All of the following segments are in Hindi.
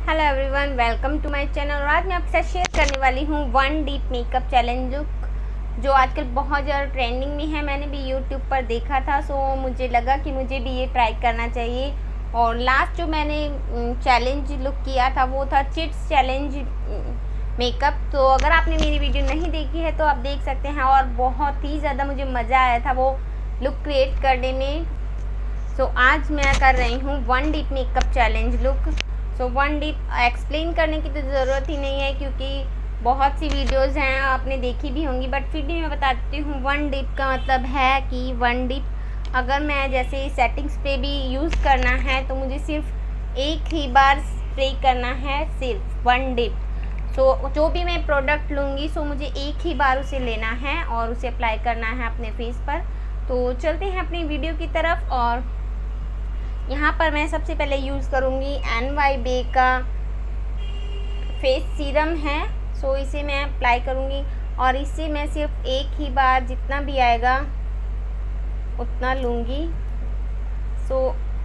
Hello everyone, welcome to my channel. और आज मैं आपके साथ शेयर करने वाली हूँ one dip makeup challenge look, जो आजकल बहुत ज़्यादा ट्रेंडिंग में है। मैंने भी यूट्यूब पर देखा था, सो मुझे लगा कि मुझे भी ये ट्राई करना चाहिए। और लास्ट जो मैंने चैलेंज लुक किया था वो था चिट्स चैलेंज मेकअप। तो अगर आपने मेरी वीडियो नहीं देखी है तो आप देख सकते हैं। और बहुत ही ज़्यादा मुझे मज़ा आया था वो लुक क्रिएट करने में। सो आज मैं कर रही हूँ one dip makeup challenge look. So one dip explain करने की तो ज़रूरत ही नहीं है, क्योंकि बहुत सी वीडियोज़ हैं आपने देखी भी होंगी, बट फिर भी मैं बताती हूँ। वन डीप का मतलब है कि वन डीप अगर मैं जैसे सेटिंग्स पे भी यूज़ करना है तो मुझे सिर्फ एक ही बार स्प्रे करना है, सिर्फ वन डीप। सो जो भी मैं प्रोडक्ट लूँगी सो मुझे एक ही बार उसे लेना है और उसे अप्लाई करना है अपने फेस पर। तो चलते हैं अपनी वीडियो की तरफ। और यहाँ पर मैं सबसे पहले यूज़ करूँगी NYBE का फेस सीरम है। सो इसे मैं अप्लाई करूँगी और इसे मैं सिर्फ एक ही बार जितना भी आएगा उतना लूँगी। सो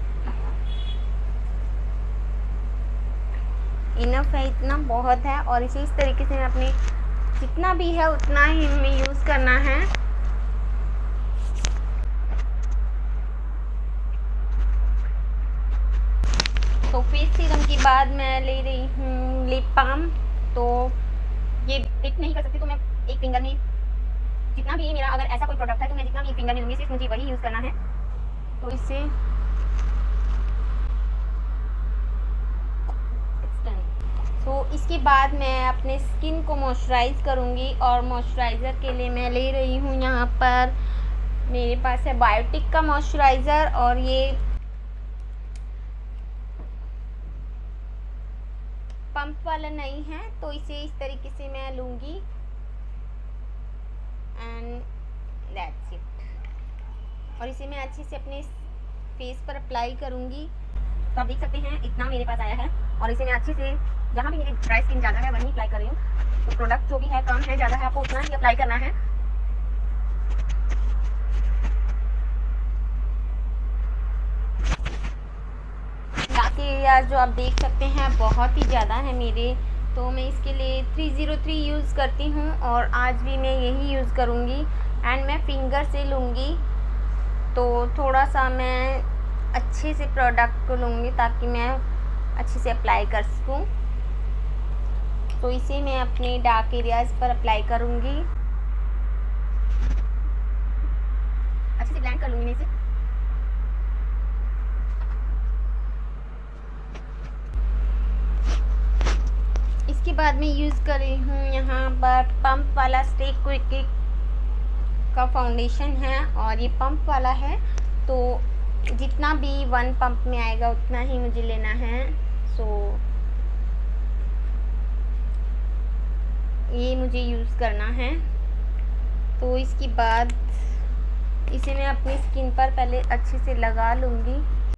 इनफ है, इतना बहुत है। और इसे इस तरीके से मैं अपने जितना भी है उतना ही हमें यूज़ करना है। तो फेस सीरम के बाद मैं ले रही हूँ लिप बाम। तो ये डिप नहीं कर सकती, तो मैं एक फिंगर में जितना भी मेरा, अगर ऐसा कोई प्रोडक्ट है तो मैं जितना भी एक फिंगर में लूँगी, सिर्फ मुझे वही यूज़ करना है। तो इससे इसके बाद मैं अपने स्किन को मॉइस्चराइज़ करूँगी। और मॉइस्चराइज़र के लिए मैं ले रही हूँ, यहाँ पर मेरे पास है बायोटिक का मॉइस्चराइज़र। और ये पंप वाला नहीं है, तो इसे इस तरीके से मैं लूँगी एंड दैट्स इट। और इसे मैं अच्छे से अपने फेस पर अप्लाई करूँगी। तो आप देख सकते हैं इतना मेरे पास आया है। और इसे मैं अच्छे से, जहाँ भी मेरी ड्राई स्किन ज़्यादा है वहीं अप्लाई कर रही हूँ। तो प्रोडक्ट जो भी है कम है ज़्यादा है, आपको उतना ही अप्लाई करना है। बाकी एरियाज जो आप देख सकते हैं बहुत ही ज़्यादा है मेरे, तो मैं इसके लिए 303 यूज़ करती हूँ और आज भी मैं यही यूज़ करूँगी। एंड मैं फिंगर से लूँगी, तो थोड़ा सा मैं अच्छे से प्रोडक्ट को लूँगी ताकि मैं अच्छे से अप्लाई कर सकूँ। तो इसे मैं अपने डार्क एरियाज़ पर अप्लाई करूँगी, अच्छे से ब्लेंड कर लूँगी मैं इसे। इसके बाद मैं यूज़ कर रही हूँ यहाँ पर पंप वाला स्टे क्विक का फाउंडेशन है। और ये पंप वाला है, तो जितना भी वन पंप में आएगा उतना ही मुझे लेना है। सो ये मुझे यूज़ करना है। तो इसके बाद इसे मैं अपनी स्किन पर पहले अच्छे से लगा लूँगी।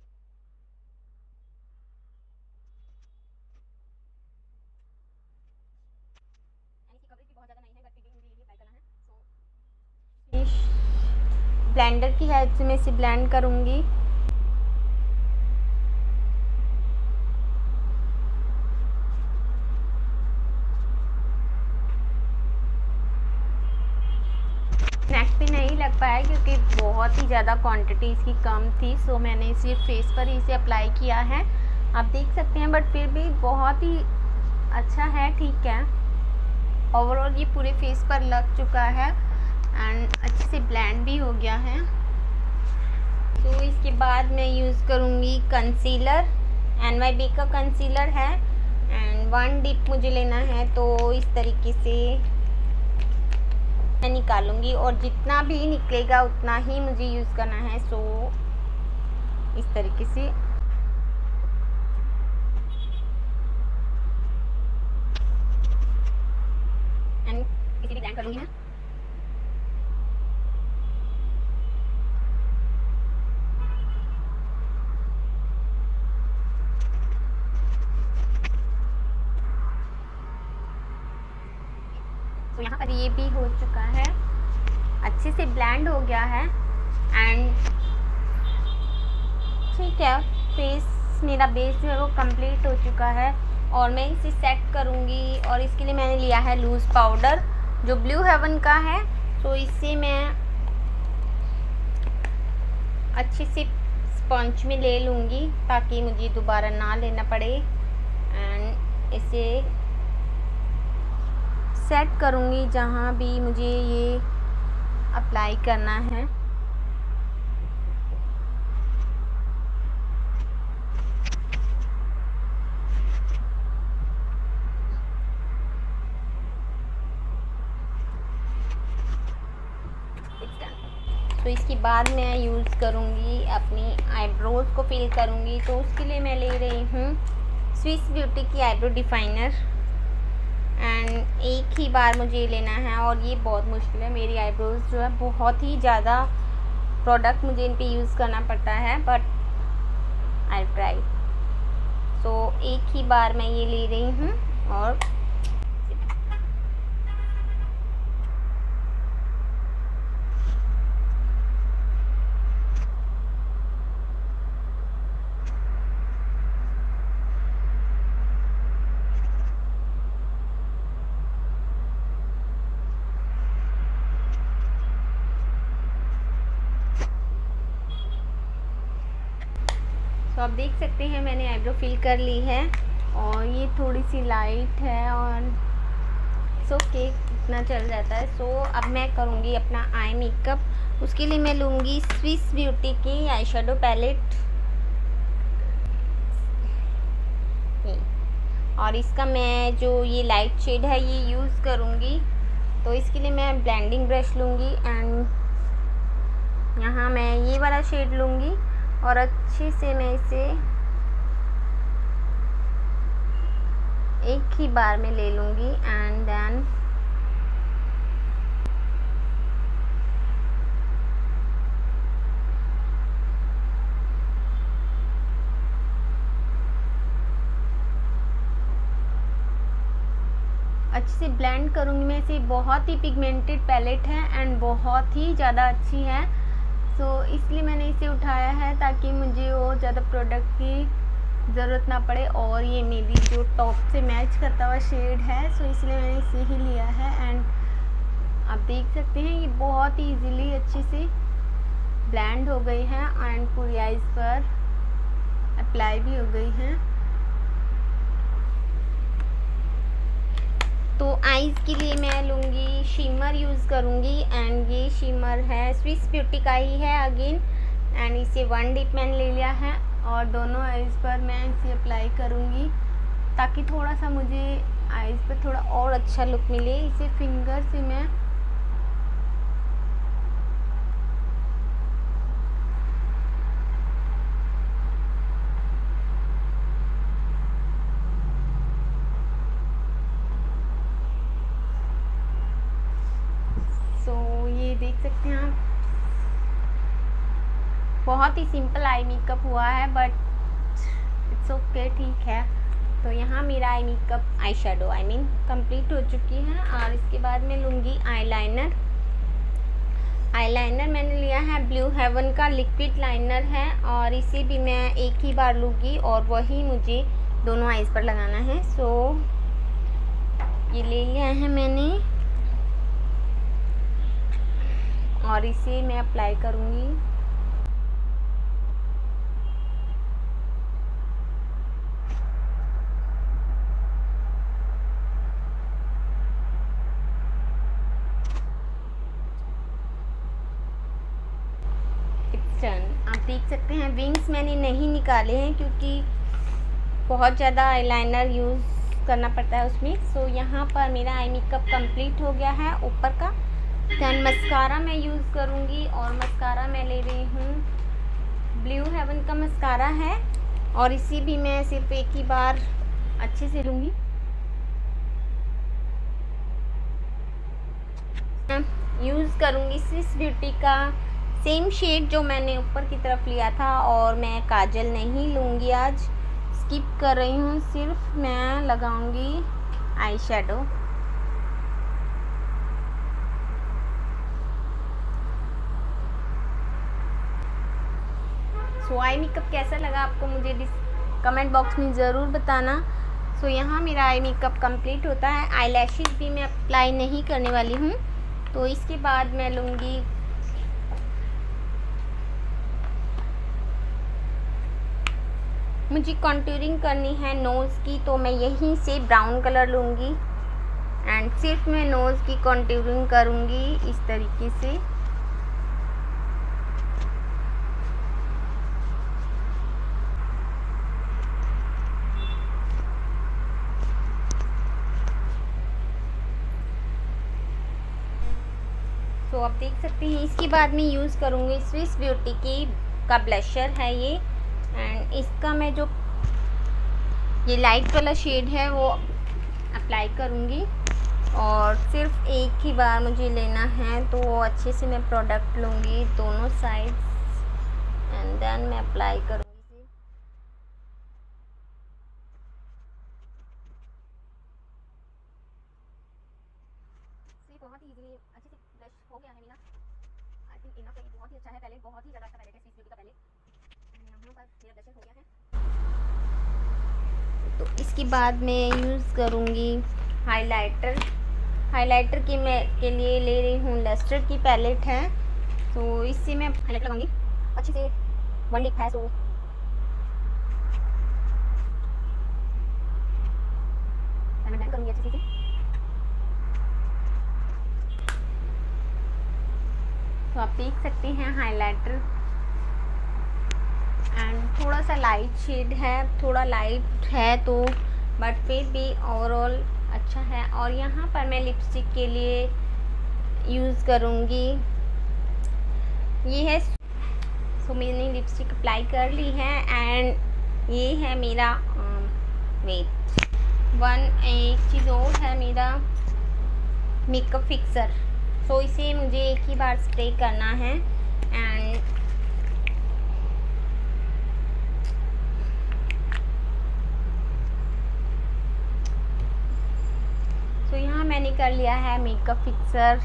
ब्लेंडर की हेल्प से मैं इसे ब्लेंड करूँगी। नेक पे नहीं लग पाया क्योंकि बहुत ही ज़्यादा क्वांटिटी इसकी कम थी। सो मैंने सिर्फ फेस पर ही इसे अप्लाई किया है, आप देख सकते हैं। बट फिर भी बहुत ही अच्छा है, ठीक है। ओवरऑल ये पूरे फेस पर लग चुका है एंड अच्छे से ब्लेंड भी हो गया है। तो इसके बाद मैं यूज़ करूँगी कंसीलर। NYBE का कंसीलर है एंड वन डिप मुझे लेना है। तो इस तरीके से मैं निकालूंगी और जितना भी निकलेगा उतना ही मुझे यूज़ करना है। सो इस तरीके से एंड इसे भी ब्लेंड करूँगी मैं। तो यहाँ पर ये भी हो चुका है, अच्छे से ब्लेंड हो गया है एंड ठीक है। फेस मेरा बेस जो है वो कंप्लीट हो चुका है। और मैं इसे सेट करूँगी। और इसके लिए मैंने लिया है लूज़ पाउडर जो ब्लू हेवन का है। तो इससे मैं अच्छे से स्पंज में ले लूँगी ताकि मुझे दोबारा ना लेना पड़े। एंड इसे सेट करूँगी जहाँ भी मुझे ये अप्लाई करना है। तो इसके बाद मैं यूज़ करूँगी अपनी आईब्रोज़ को फिल करूँगी। तो उसके लिए मैं ले रही हूँ स्विस ब्यूटी की आईब्रो डिफाइनर। एंड एक ही बार मुझे लेना है और ये बहुत मुश्किल है। मेरी आईब्रोज़ जो है बहुत ही ज़्यादा प्रोडक्ट मुझे इन पे यूज़ करना पड़ता है, बट आई ट्राई। तो एक ही बार मैं ये ले रही हूँ और तो आप देख सकते हैं मैंने आईब्रो फिल कर ली है और ये थोड़ी सी लाइट है और सो केक इतना चल जाता है। सो अब मैं करूँगी अपना आई मेकअप। उसके लिए मैं लूँगी स्विस ब्यूटी की आई शेडो पैलेट और इसका मैं जो ये लाइट शेड है ये यूज़ करूँगी। तो इसके लिए मैं ब्लेंडिंग ब्रश लूँगी एंड यहाँ मैं ये वाला शेड लूँगी और अच्छे से मैं इसे एक ही बार में ले लूँगी। एंड देन अच्छे से ब्लेंड करूँगी मैं इसे। बहुत ही पिगमेंटेड पैलेट है एंड बहुत ही ज़्यादा अच्छी है। सो इसलिए मैंने इसे उठाया है ताकि मुझे वो ज़्यादा प्रोडक्ट की ज़रूरत ना पड़े। और ये मेरी जो टॉप से मैच करता हुआ शेड है, सो इसलिए मैंने इसे ही लिया है। एंड आप देख सकते हैं ये बहुत ही इजीली अच्छे से ब्लेंड हो गई है एंड पूरी आइज़ पर अप्लाई भी हो गई है। तो आइज़ के लिए मैं लूँगी शिमर यूज़ करूँगी एंड ये शिमर है स्विस ब्यूटी का ही है अगेन। एंड इसे 1 डिप मैंने ले लिया है और दोनों आइज़ पर मैं इसे अप्लाई करूँगी ताकि थोड़ा सा मुझे आइज़ पर थोड़ा और अच्छा लुक मिले। इसे फिंगर से मैं देख सकते हैं आप बहुत ही सिंपल आई मेकअप हुआ है, बट इट्स ओके, ठीक है। तो यहाँ मेरा eye makeup eye shadow complete हो चुकी है। और इसके बाद मैं लूँगी आईलाइनर। आईलाइनर मैंने लिया है ब्लू हेवन का लिक्विड लाइनर है और इसे भी मैं एक ही बार लूँगी और वही मुझे दोनों आईज पर लगाना है। सो ये ले लिया है मैंने और इसे मैं अप्लाई करूँगी। आप देख सकते हैं विंग्स मैंने नहीं निकाले हैं क्योंकि बहुत ज़्यादा आईलाइनर यूज़ करना पड़ता है उसमें। सो यहाँ पर मेरा आई मेकअप कंप्लीट हो गया है ऊपर का। देन मस्कारा मैं यूज़ करूँगी और मस्कारा मैं ले रही हूँ ब्लू हेवन का मस्कारा है और इसी भी मैं सिर्फ एक ही बार अच्छे से लूँगी। यूज़ करूँगी स्विस ब्यूटी का सेम शेड जो मैंने ऊपर की तरफ लिया था और मैं काजल नहीं लूँगी, आज स्किप कर रही हूँ, सिर्फ मैं लगाऊँगी आई शेडो। सो आई मेकअप कैसा लगा आपको मुझे कमेंट बॉक्स में ज़रूर बताना। सो यहाँ मेरा आई मेकअप कंप्लीट होता है। आई लैशेज़ भी मैं अप्लाई नहीं करने वाली हूँ। तो इसके बाद मैं लूँगी मुझे कंटूरिंग करनी है नोज़ की, तो मैं यहीं से ब्राउन कलर लूँगी एंड सिर्फ मैं नोज़ की कंटूरिंग करूँगी इस तरीके से। तो आप देख सकते हैं इसके बाद मैं यूज़ करूँगी स्विस ब्यूटी की का ब्लशर है ये, एंड इसका मैं जो ये लाइट वाला शेड है वो अप्लाई करूँगी और सिर्फ एक ही बार मुझे लेना है। तो अच्छे से मैं प्रोडक्ट लूँगी दोनों साइड्स एंड देन मैं अप्लाई करूँगी। बहुत ही इजीली अच्छे से ब्लश हो गया है मेरा। आई थिंक इनफ है, बहुत ही अच्छा है। पैलेट बहुत ही ज़्यादा अच्छा पैलेट है, स्विस ब्यूटी का पैलेट। यहाँ पर मेरा ब्लशर हो गया है। तो इसके बाद मैं यूज़ करूँगी हाइलाइटर। हाइलाइटर की मैं के लिए ले रही हूँ लस्टर की पैलेट है। तो इससे मैं हाइलाइटर लगाऊंगी अच्छे से। वन लिप है तो मैं ब्लेंड करूँगी अच्छे से। तो आप देख सकते हैं हाइलाइटर एंड थोड़ा सा लाइट शेड है, थोड़ा लाइट है तो बट फिर भी ओवरऑल अच्छा है। और यहाँ पर मैं लिपस्टिक के लिए यूज़ करूँगी ये है। सो मैंने लिपस्टिक अप्लाई कर ली है एंड ये है मेरा वेट एक चीज़ और है मेरा मेकअप फिक्सर। सो इसे मुझे एक ही बार स्प्रे करना है एंड सो यहाँ मैंने कर लिया है मेकअप फिक्सर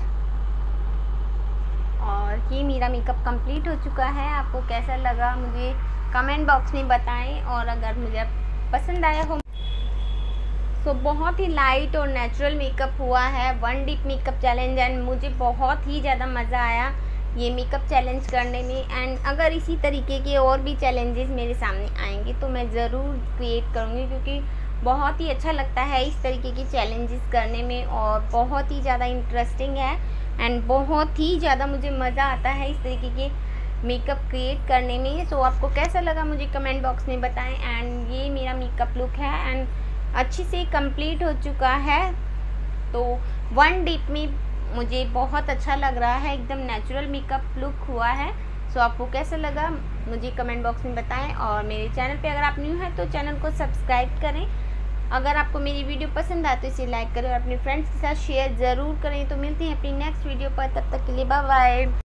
और ये मेरा मेकअप कंप्लीट हो चुका है। आपको कैसा लगा मुझे कमेंट बॉक्स में बताएं और अगर मुझे पसंद आया हो। सो बहुत ही लाइट और नेचुरल मेकअप हुआ है one dip makeup challenge and मुझे बहुत ही ज़्यादा मज़ा आया ये मेकअप चैलेंज करने में। एंड अगर इसी तरीके के और भी चैलेंजेस मेरे सामने आएंगे तो मैं ज़रूर क्रिएट करूँगी, क्योंकि बहुत ही अच्छा लगता है इस तरीके की चैलेंजेस करने में और बहुत ही ज़्यादा इंटरेस्टिंग है एंड बहुत ही ज़्यादा मुझे मज़ा आता है इस तरीके के मेकअप क्रिएट करने में। सो आपको कैसा लगा मुझे कमेंट बॉक्स में बताएं। एंड ये मेरा मेकअप लुक है एंड अच्छे से कंप्लीट हो चुका है। तो वन डीप में मुझे बहुत अच्छा लग रहा है, एकदम नेचुरल मेकअप लुक हुआ है। सो आपको कैसा लगा मुझे कमेंट बॉक्स में बताएं और मेरे चैनल पे अगर आप न्यू हैं तो चैनल को सब्सक्राइब करें। अगर आपको मेरी वीडियो पसंद आए तो इसे लाइक करें और अपने फ्रेंड्स के साथ शेयर ज़रूर करें। तो मिलते हैं अपनी नेक्स्ट वीडियो पर, तब तक के लिए बाय बाय।